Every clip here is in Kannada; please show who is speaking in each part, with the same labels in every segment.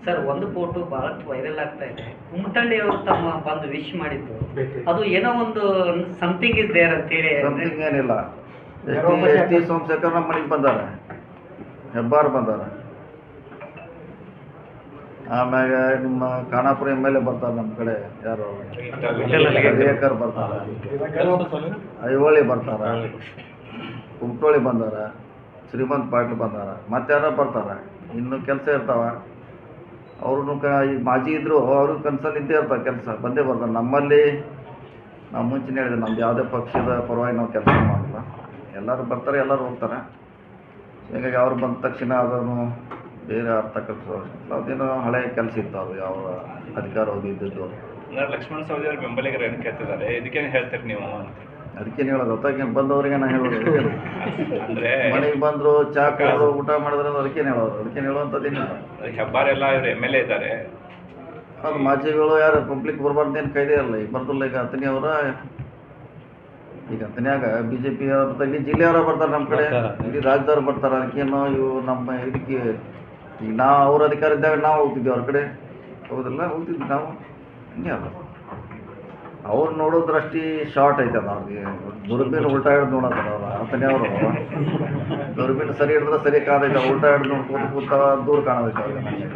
Speaker 1: ಸರ್ ಒಂದು ಫೋಟೋ ಬಹಳಷ್ಟು ವೈರಲ್ ಆಗ್ತಾ ಇದೆ. ಕುಮಟಳ್ಳಿ ಅವರು ತಮ್ಮ ಬಂದು ವಿಶ್ ಮಾಡಿದ್ದು ಅದು ಏನೋ ಒಂದು ಸಮಥಿಂಗ್ ಇಸ್ ದೇರ್ ಅಂತೇಳಿ.
Speaker 2: ಸಮಥಿಂಗ್ ಏನಿಲ್ಲ. ಎಸ್ ಟಿ ಸೋಮಶೇಖರ್ ನಮ್ಮ ಮನೆಗೆ ಬಂದಾರೆ, ಹೆಬ್ಬಾರ್ ಬಂದಾರೆ. ಆಮ್ಯಾಗ ನಿಮ್ಮ ಖಾನಾಪುರ ಎಮ್.ಎಲ್.ಎ ಬರ್ತಾರೆ ನಮ್ಮ ಕಡೆ, ಯಾರು ವಿವೇಕರ್ ಬರ್ತಾರೆ, ಐಹೊಳಿ ಬರ್ತಾರೆ, ಕುಮಟೋಳಿ ಬಂದಾರ, ಶ್ರೀಮಂತ್ ಪಾಟೀಲ್ ಬಂದಾರ, ಮತ್ತೆ ಯಾರೋ ಬರ್ತಾರೆ. ಇನ್ನು ಕೆಲಸ ಇರ್ತಾವೆ. ಅವ್ರೂ ಈಗ ಮಾಜಿ ಇದ್ದರು, ಅವ್ರಿಗೆ ಕನ್ಸಲ್ಲಿ ಇದ್ದೇ ಇರ್ತಾವೆ, ಕೆಲಸ ಬಂದೇ ಬರ್ತಾರೆ. ನಮ್ಮಲ್ಲಿ ನಾವು ಮುಂಚೆನೇ ಹೇಳಿದೆ, ನಮ್ದು ಯಾವುದೇ ಪಕ್ಷದ ಪರವಾಗಿ ನಾವು ಕೆಲಸ ಮಾಡಲ್ಲ. ಎಲ್ಲರೂ ಬರ್ತಾರೆ, ಎಲ್ಲರೂ ಹೋಗ್ತಾರೆ. ಹೀಗಾಗಿ ಅವ್ರು ಬಂದ ತಕ್ಷಣ ಅದನ್ನು ಬೇರೆ ಅರ್ಥ ಕಲ್ಸೋದು ಅದೇನೋ ಹಳೆ ಕೆಲಸ ಇತ್ತು. ಅದು ಯಾವ ಅಧಿಕಾರ ಇದ್ದದ್ದು.
Speaker 3: ಲಕ್ಷ್ಮಣ ಸವದಿ ಅವ್ರ ಬೆಂಬಲಿಗರು ಏನು ಕೇಳ್ತಿದ್ದಾರೆ, ಇದಕ್ಕೇನು ಹೇಳ್ತೀರಿ ನೀವು ಅಂತ?
Speaker 2: ಅದಕ್ಕೇನು ಹೇಳೋದು, ಹೊತ್ತಾಗೇನು ಬಂದವ್ರಿಗೆ ನಾನು ಹೇಳೋದು.
Speaker 3: ಅಂದರೆ
Speaker 2: ಮನೆಗೆ ಬಂದರು, ಚಾ ಕುಡಿದ್ರು, ಊಟ ಮಾಡಿದ್ರೆ ಅದಕ್ಕೇನು ಹೇಳೋದು, ಅದಕ್ಕೇನು ಹೇಳುವಂಥದ್ದೇನಿಲ್ಲ.
Speaker 3: ಹೆಬ್ಬಾರೆಲ್ಲ ಇವರು ಎಮ್.ಎಲ್.ಎ ಇದ್ದಾರೆ.
Speaker 2: ಅದು ಮಾಜಿಗಳು ಯಾರು ಪಬ್ಲಿಕ್ ಬರಬಾರ್ದೇನು ಕಾಯ್ದೆ ಅಲ್ಲ. ಈಗ ಬರ್ತಿಲ್ಲ. ಈಗ ಅತನಿ ಅವರ ಈಗ ಅತನ್ಯಾಗ ಬಿ ಜೆ ಪಿ ಬರ್ತಾರೆ, ಇಲ್ಲಿ ಜಿಲ್ಲೆಯವರು ಬರ್ತಾರೆ, ನಮ್ಮ ಕಡೆ ಇಲ್ಲಿ ರಾಜ್ಯದವ್ರು ಬರ್ತಾರೆ. ಅದಕ್ಕೇನು ಇವು ನಮ್ಮ ಇದಕ್ಕೆ ಈಗ ನಾವು ಅವ್ರ ಅಧಿಕಾರ ಇದ್ದಾಗ ನಾವು ಹೋಗ್ತಿದ್ವಿ ಅವ್ರ ಕಡೆ, ಹೌದಲ್ಲ, ಹೋಗ್ತಿದ್ವಿ ನಾವು. ಹಂಗೆ ಅಲ್ಲ, ಅವ್ರು ನೋಡೋ ದೃಷ್ಟಿ ಶಾರ್ಟ್ ಐತದ. ಅವ್ರಿಗೆ ದುರ್ಬೀನ್ ಉಲ್ಟಾ ಹಿಡ್ದು ನೋಡತ್ತಾರ ಅವ್ರು. ಅತನೇ ಅವರು ದುರ್ಬೀನ್ ಸರಿ ಹಿಡಿದ್ರೆ ಸರಿ ಕಾಣೈತೆ, ಉಲ್ಟಾ ಹಿಡ್ದು ನೋಡ್ಕೋತ ಕೂತ ದೂರ ಕಾಣೋದೈತೆ ಅವ್ರಿಗೆ.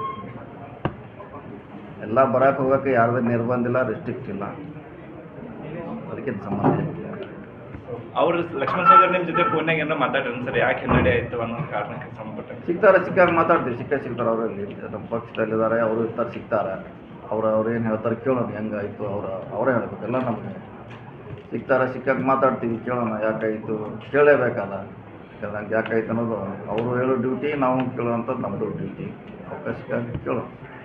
Speaker 2: ಎಲ್ಲ ಬರಕ್ಕೆ ಹೋಗೋಕ್ಕೆ ಯಾರ್ದು ನಿರ್ಬಂಧ ಇಲ್ಲ, ರೆಸ್ಟ್ರಿಕ್ಟ್ ಇಲ್ಲ, ಅದಕ್ಕೆ ಸಂಬಂಧ ಇಲ್ಲ.
Speaker 3: ಅವರು ಲಕ್ಷ್ಮಣ ಸವದಿ ನಿಮ್ಮ ಜೊತೆ ಫೋನ್ನಾಗ ಏನೋ ಮಾತಾಡ್ರಿ ಸರ್, ಯಾಕೆ ಹಿನ್ನಡೆ ಆಯಿತು ಅನ್ನೋ ಕಾರಣಕ್ಕೆ ಸಂಬಂಧಪಟ್ಟ
Speaker 2: ಸಿಕ್ಕಾಗ ಮಾತಾಡ್ತೀವಿ. ಸಿಗ್ತಾರೆ ಅವರಲ್ಲಿ, ನಮ್ಮ ಪಕ್ಷದಲ್ಲಿದ್ದಾರೆ, ಅವರು ಇರ್ತಾರೆ, ಸಿಗ್ತಾರೆ. ಅವ್ರು ಏನು ಹೇಳ್ತಾರೆ ಕೇಳೋಣ, ಹೆಂಗಾಯಿತು ಅವರೇ ಹೇಳ್ಬೇಕು. ಎಲ್ಲ ನಮಗೆ ಸಿಕ್ಕಾಗ ಮಾತಾಡ್ತೀವಿ, ಕೇಳೋಣ ಯಾಕಾಯಿತು, ಕೇಳಲೇಬೇಕಲ್ಲ. ಯಾಕಾಯ್ತು ಅನ್ನೋದು ಅವರು ಹೇಳೋ ಡ್ಯೂಟಿ, ನಾವು ಕೇಳೋವಂಥದ್ದು ನಮ್ಮದು ಡ್ಯೂಟಿ. ಅವಕಾಶ ಕೇಳೋಣ.